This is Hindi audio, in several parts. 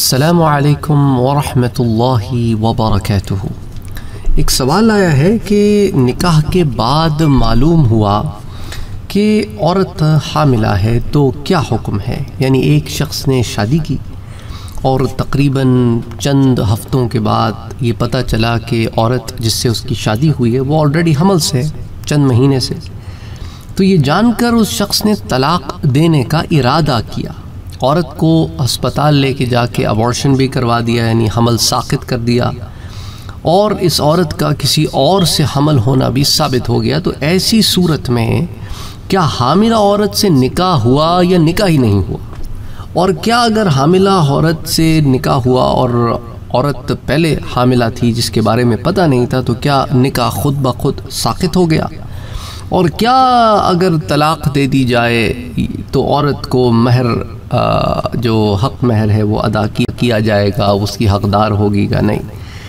अस्सलामु अलैकुम वरहमतुल्लाहि वबरकातुहू। एक सवाल आया है कि निकाह के बाद मालूम हुआ कि औरत हामिला है तो क्या हुक्म है। यानी एक शख्स ने शादी की और तकरीबन चंद हफ्तों के बाद ये पता चला कि औरत जिससे उसकी शादी हुई है वो ऑलरेडी हमल से चंद महीने से। तो ये जानकर उस शख्स ने तलाक देने का इरादा किया। औरत को अस्पताल लेके जाके अबॉर्शन भी करवा दिया, यानी हमल साक़ित कर दिया, और इस औरत का किसी और से हमल होना भी साबित हो गया। तो ऐसी सूरत में क्या हामिला औरत से निकाह हुआ या निकाह ही नहीं हुआ? और क्या अगर हामिला औरत से निकाह हुआ और औरत पहले हामिला थी जिसके बारे में पता नहीं था, तो क्या निकाह खुद ब खुद साक़ित हो गया? और क्या अगर तलाक़ दे दी जाए तो औरत को महर जो हक़ महर है वो अदा किया जाएगा, उसकी हक़दार होगी या नहीं?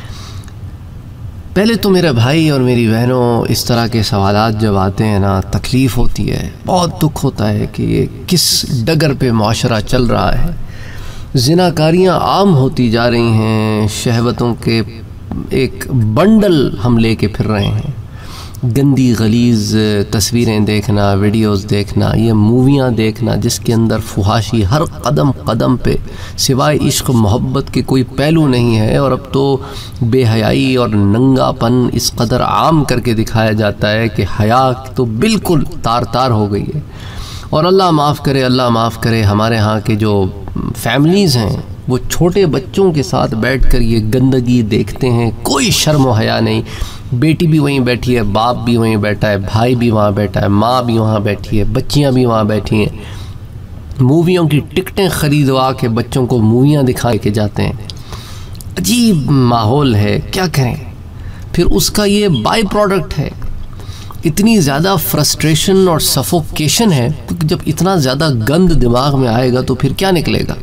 पहले तो मेरे भाई और मेरी बहनों, इस तरह के सवालात जब आते हैं ना, तकलीफ़ होती है, बहुत दुख होता है कि ये किस डगर पे माशरा चल रहा है। ज़िनाकारियाँ आम होती जा रही हैं, शहवतों के एक बंडल हम लेके फिर रहे हैं। गंदी गलीज़ तस्वीरें देखना, वीडियोस देखना, ये मूवियाँ देखना जिसके अंदर फुहाशी हर कदम कदम पे सिवाय इश्क मोहब्बत के कोई पहलू नहीं है। और अब तो बेहयाई और नंगापन इस कदर आम करके दिखाया जाता है कि हया तो बिल्कुल तार तार हो गई है। और अल्लाह माफ़ करे, अल्लाह माफ़ करे, हमारे यहाँ के जो फैमिलीज़ हैं वो छोटे बच्चों के साथ बैठकर ये गंदगी देखते हैं, कोई शर्म व हया नहीं। बेटी भी वहीं बैठी है, बाप भी वहीं बैठा है, भाई भी वहाँ बैठा है, माँ भी वहाँ बैठी है, बच्चियाँ भी वहाँ बैठी हैं। मूवियों की टिकटें ख़रीदवा के बच्चों को मूवियाँ दिखा के जाते हैं। अजीब माहौल है, क्या करें। फिर उसका ये बाई प्रोडक्ट है, इतनी ज़्यादा फ्रस्ट्रेशन और सफोकेशन है, क्योंकि जब इतना ज़्यादा गंद दिमाग में आएगा तो फिर क्या निकलेगा।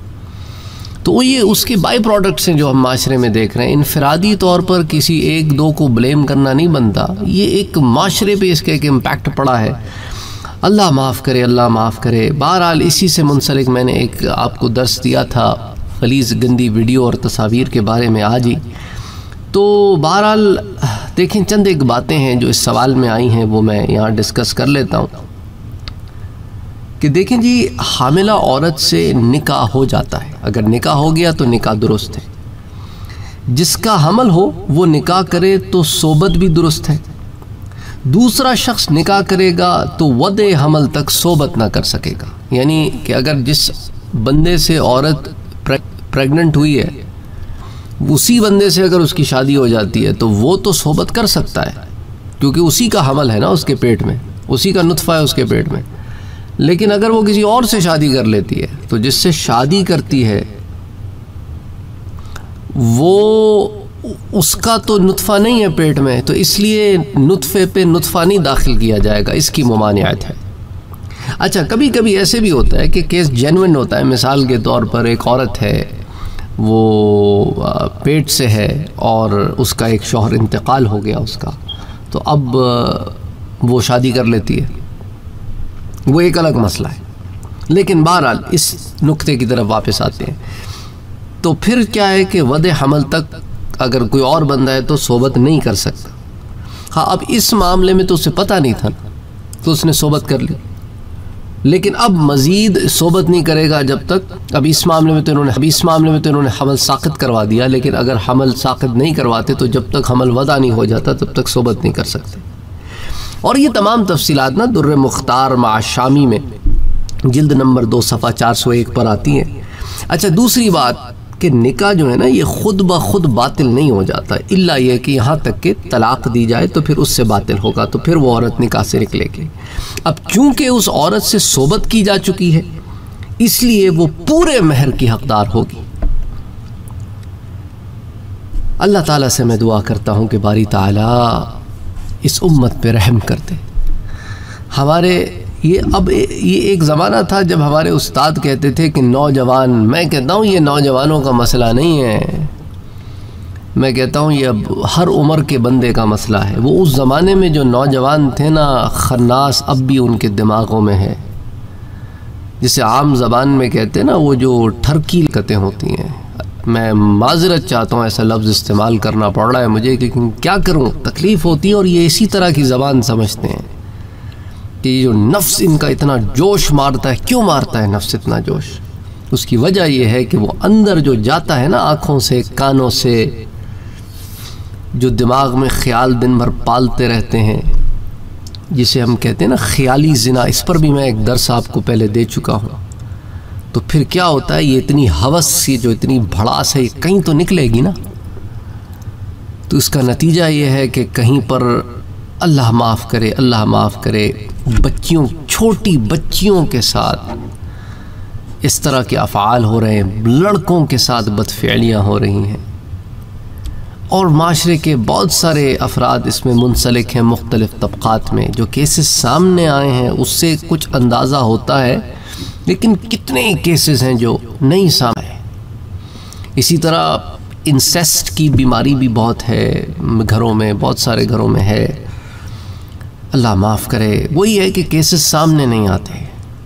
तो ये उसके बाई प्रोडक्ट्स हैं जो हम माशरे में देख रहे हैं। इनफरादी तौर पर किसी एक दो को ब्लेम करना नहीं बनता, ये एक माशरे पे इसका एक इम्पैक्ट पड़ा है। अल्लाह माफ़ करे, अल्लाह माफ़ करे। बहरहाल इसी से मुंसलिक मैंने एक आपको दर्स दिया था गलीज़ गंदी वीडियो और तस्वीर के बारे में आज ही। तो बहरहाल देखें, चंद एक बातें हैं जो इस सवाल में आई हैं, वो मैं यहाँ डिस्कस कर लेता हूँ। कि देखें जी, हामिला औरत से निकाह हो जाता है। अगर निकाह हो गया तो निकाह दुरुस्त है। जिसका हमल हो वो निकाह करे तो सोबत भी दुरुस्त है। दूसरा शख्स निकाह करेगा तो वदे हमल तक सोबत ना कर सकेगा। यानी कि अगर जिस बंदे से औरत प्रेग्नेंट हुई है उसी बंदे से अगर उसकी शादी हो जाती है तो वो तो सोबत कर सकता है, क्योंकि उसी का हमल है ना उसके पेट में, उसी का नुत्फ़ा है उसके पेट में। लेकिन अगर वो किसी और से शादी कर लेती है तो जिससे शादी करती है वो उसका तो नुत्फ़ा नहीं है पेट में, तो इसलिए नुत्फ़े पे नुत्फ़ा नहीं दाखिल किया जाएगा, इसकी मुमानियत है। अच्छा, कभी कभी ऐसे भी होता है कि केस जेन्युइन होता है। मिसाल के तौर पर एक औरत है, वो पेट से है और उसका एक शौहर इंतकाल हो गया उसका, तो अब वो शादी कर लेती है, वो एक अलग मसला है। लेकिन बहरहाल इस नुक्ते की तरफ वापस आते हैं। तो फिर क्या है कि वदे हमल तक अगर कोई और बंदा है तो सोबत नहीं कर सकता। हाँ, अब इस मामले में तो उसे पता नहीं था तो उसने सोबत कर ली, लेकिन अब मज़ीद सोबत नहीं करेगा जब तक, अब इस मामले में तो इन्होंने हमल साक़ित करवा दिया, लेकिन अगर हमल साक़ित नहीं करवाते तो जब तक हमल वदा नहीं हो जाता तब तक सोबत नहीं कर सकते। और ये तमाम तफसीलात ना दुर्र मुख्तार मा शामी में जिल्द नंबर 2 सफ़ा 401 पर आती हैं। अच्छा, दूसरी बात कि निकाह जो है ना ये ख़ुद ब खुद बातिल नहीं हो जाता, इल्ला ये कि यहाँ तक कि तलाक़ दी जाए तो फिर उससे बातिल होगा, तो फिर वो औरत निकाह से निकलेगी। अब चूँकि उस औरत से सोबत की जा चुकी है इसलिए वो पूरे महर की हक़दार होगी। अल्लाह ताला से मैं दुआ करता हूँ कि बारी ताला इस उम्मत पे रहम कर दे। हमारे ये एक ज़माना था जब हमारे उस्ताद कहते थे कि नौजवान, मैं कहता हूँ ये नौजवानों का मसला नहीं है, मैं कहता हूँ ये अब हर उम्र के बंदे का मसला है। वो उस ज़माने में जो नौजवान थे ना, खन्नास अब भी उनके दिमागों में है। जिसे आम ज़बान में कहते हैं ना, वो जो ठरकी हरकतें होती हैं, मैं माजरत चाहता हूँ, ऐसा लफ्ज़ इस्तेमाल करना पड़ रहा है मुझे, लेकिन क्या करूँ, तकलीफ़ होती है। और ये इसी तरह की ज़बान समझते हैं कि ये जो नफ्स इनका इतना जोश मारता है, क्यों मारता है नफ्स इतना जोश? उसकी वजह यह है कि वो अंदर जो जाता है ना, आँखों से, कानों से, जो दिमाग में ख्याल दिन भर पालते रहते हैं, जिसे हम कहते हैं ना ख्याली ज़िना, इस पर भी मैं एक दर्स आपको पहले दे चुका हूँ। तो फिर क्या होता है, ये इतनी हवस, ये जो इतनी भड़ास है, ये कहीं तो निकलेगी ना। तो इसका नतीजा ये है कि कहीं पर अल्लाह माफ़ करे, अल्लाह माफ़ करे, बच्चियों, छोटी बच्चियों के साथ इस तरह के अफ़आल हो रहे हैं, लड़कों के साथ बदफ़िलियाँ हो रही हैं, और माशरे के बहुत सारे अफराद इसमें मुंसलिक हैं। मुख्तलिफ़ तबक़ात में जो केसेस सामने आए हैं उससे कुछ अंदाज़ा होता है, लेकिन कितने केसेस हैं जो नहीं सामने आए। इसी तरह इंसेस्ट की बीमारी भी बहुत है घरों में, बहुत सारे घरों में है। अल्लाह माफ़ करे, वही है कि केसेस सामने नहीं आते।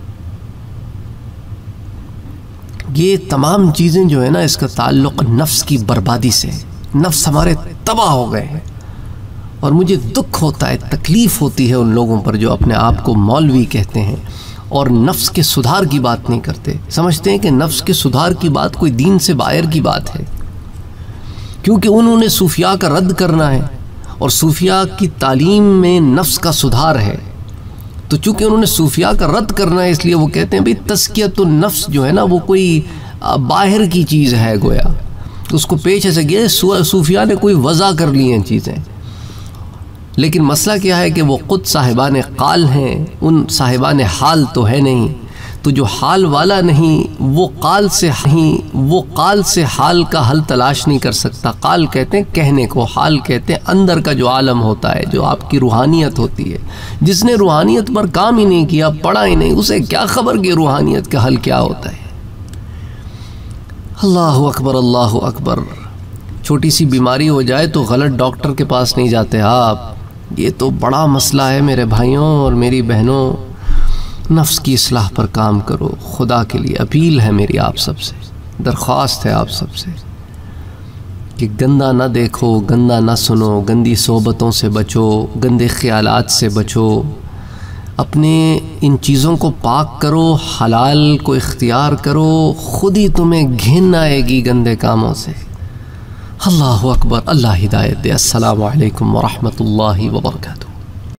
ये तमाम चीज़ें जो है ना, इसका ताल्लुक़ नफ्स की बर्बादी से, नफ्स हमारे तबाह हो गए हैं। और मुझे दुख होता है, तकलीफ़ होती है उन लोगों पर जो अपने आप को मौलवी कहते हैं और नफ्स के सुधार की बात नहीं करते। समझते हैं कि नफ्स के सुधार की बात कोई दीन से बाहर की बात है, क्योंकि उन्होंने सूफिया का रद्द करना है और सूफिया की तालीम में नफ्स का सुधार है। तो चूँकि उन्होंने सूफिया का रद्द करना है, इसलिए वो कहते हैं भाई तज़कियतुन नफ्स जो है ना, वो कोई बाहर की चीज़ है, गोया उसको पेश ऐसे किया सूफिया ने कोई वज़ा कर ली हैं चीज़ें। लेकिन मसला क्या है कि वो ख़ुद साहिबान क़ाल हैं, उन साहिबान हाल तो है नहीं। तो जो हाल वाला नहीं, वो क़ाल से हाल का हल तलाश नहीं कर सकता। क़ाल कहते हैं कहने को, हाल कहते हैं अंदर का जो आलम होता है, जो आपकी रूहानियत होती है। जिसने रूहानियत पर काम ही नहीं किया, पढ़ा ही नहीं, उसे क्या खबर कि रूहानियत का हल क्या होता है। अल्लाहु अकबर, अल्लाहु अकबर। छोटी सी बीमारी हो जाए तो गलत डॉक्टर के पास नहीं जाते आप। ये तो बड़ा मसला है मेरे भाइयों और मेरी बहनों। नफ्स की इस्लाह पर काम करो, खुदा के लिए अपील है मेरी आप सबसे, दरख्वास्त है आप सबसे कि गंदा ना देखो, गंदा ना सुनो, गंदी सोबतों से बचो, गंदे ख्यालात से बचो, अपने इन चीज़ों को पाक करो, हलाल को इख्तियार करो, खुद ही तुम्हें घिन आएगी गंदे कामों से। अल्लाहु अकबर। अल्लाह हिदायत दे। अस्सलामु अलैकुम व रहमतुल्लाहि व बरकातुहू।